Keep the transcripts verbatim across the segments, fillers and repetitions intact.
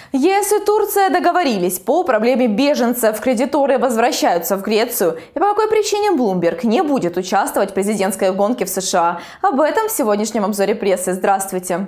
ЕС и Турция договорились по проблеме беженцев. Кредиторы возвращаются в Грецию. И по какой причине Bloomberg не будет участвовать в президентской гонке в США? Об этом в сегодняшнем обзоре прессы. Здравствуйте!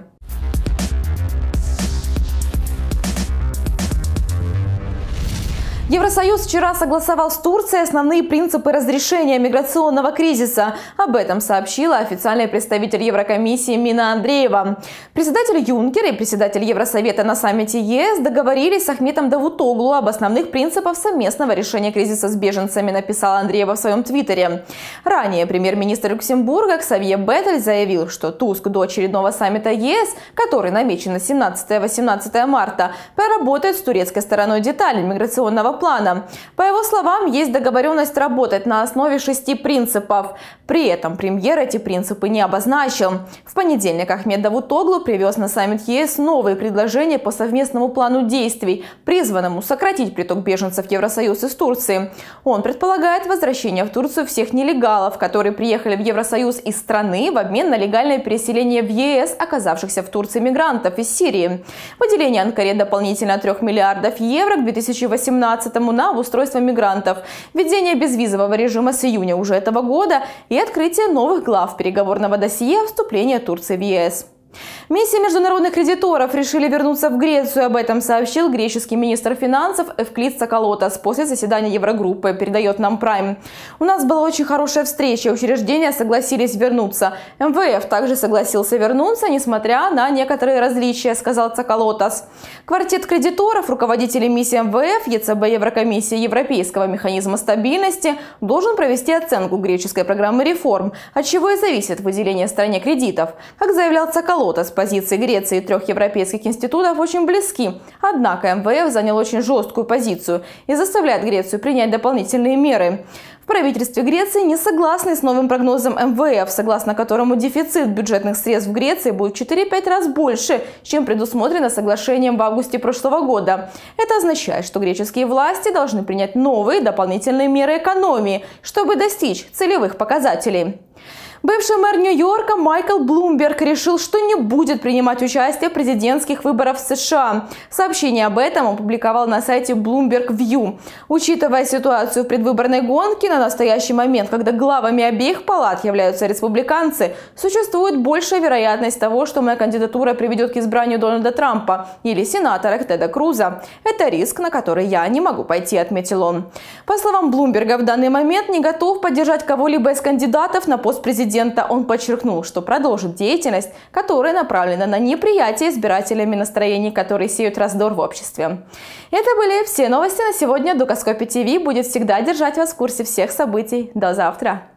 Евросоюз вчера согласовал с Турцией основные принципы разрешения миграционного кризиса. Об этом сообщила официальный представитель Еврокомиссии Мина Андреева. Председатель Юнкер и председатель Евросовета на саммите ЕС договорились с Ахметом Давутоглу об основных принципах совместного решения кризиса с беженцами, написала Андреева в своем твиттере. Ранее премьер-министр Люксембурга Ксавье Беттель заявил, что Туск до очередного саммита ЕС, который намечен на семнадцатое-восемнадцатое марта, проработает с турецкой стороной детали миграционного плана. По его словам, есть договоренность работать на основе шести принципов. При этом премьер эти принципы не обозначил. В понедельник Ахмед Давутоглу привез на саммит ЕС новые предложения по совместному плану действий, призванному сократить приток беженцев в Евросоюз из Турции. Он предполагает возвращение в Турцию всех нелегалов, которые приехали в Евросоюз из страны в обмен на легальное переселение в ЕС, оказавшихся в Турции мигрантов из Сирии. Выделение Анкаре дополнительно трех миллиардов евро к две тысячи восемнадцатому на обустройство мигрантов, введение безвизового режима с июня уже этого года и открытие новых глав переговорного досье вступления Турции в ЕС. Миссия международных кредиторов решили вернуться в Грецию. Об этом сообщил греческий министр финансов Эвклид Цакалотас после заседания Еврогруппы, передает нам Прайм. У нас была очень хорошая встреча, учреждения согласились вернуться. эм вэ эф также согласился вернуться, несмотря на некоторые различия, сказал Цакалотас. Квартет кредиторов, руководители миссии эм вэ эф, ЕЦБ, Еврокомиссии, Европейского механизма стабильности должен провести оценку греческой программы реформ, от чего и зависит выделение стране кредитов. Как заявлял Цакалотас, с позиции Греции и трех европейских институтов очень близки. Однако эм вэ эф занял очень жесткую позицию и заставляет Грецию принять дополнительные меры. В правительстве Греции не согласны с новым прогнозом эм вэ эф, согласно которому дефицит бюджетных средств в Греции будет в четыре-пять раз больше, чем предусмотрено соглашением в августе прошлого года. Это означает, что греческие власти должны принять новые дополнительные меры экономии, чтобы достичь целевых показателей. Бывший мэр Нью-Йорка Майкл Блумберг решил, что не будет принимать участие в президентских выборах в США. Сообщение об этом опубликовал на сайте Bloomberg View. Учитывая ситуацию в предвыборной гонке, на настоящий момент, когда главами обеих палат являются республиканцы, существует большая вероятность того, что моя кандидатура приведет к избранию Дональда Трампа или сенатора Теда Круза. Это риск, на который я не могу пойти, отметил он. По словам Блумберга, в данный момент не готов поддержать кого-либо из кандидатов на пост президента. Он подчеркнул, что продолжит деятельность, которая направлена на неприятие избирателями настроений, которые сеют раздор в обществе. Это были все новости на сегодня. Дукаскопия ТВ будет всегда держать вас в курсе всех событий. До завтра!